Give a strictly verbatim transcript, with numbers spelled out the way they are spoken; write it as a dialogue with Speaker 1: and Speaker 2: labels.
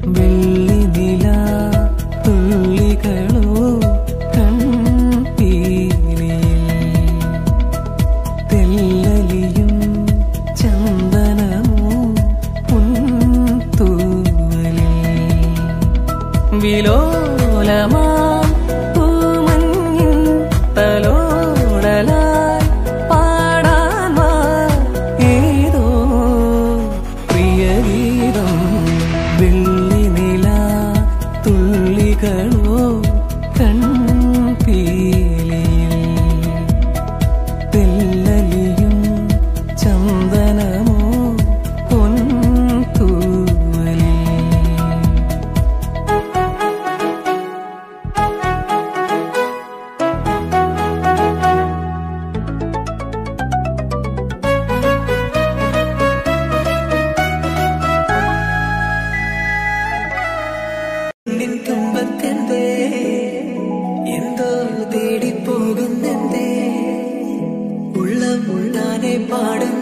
Speaker 1: വെള്ളിനില തുള്ളികളോ കൺപീലിയിൽ തെല്ലലിയും ചന്ദനമോ പുൻതൂവലിൽ വിലോലമാ പൂമഞ്ഞിൻ തലോടലായി പാടാൻ വാ ഏതോ പ്രിയഗീതം വെള്ളിനില തുള്ളികളോ കൺപീലിയിൽ തെല്ലലിയും ചന്ദനമോ പൊൻതൂവലിൽ നിൻ തുമ്പത്തെന്തേ എന്തോ തേടിപ്പോകുന്നെന്തേ ഉള്ളം ഉള്ളാനെ പാടും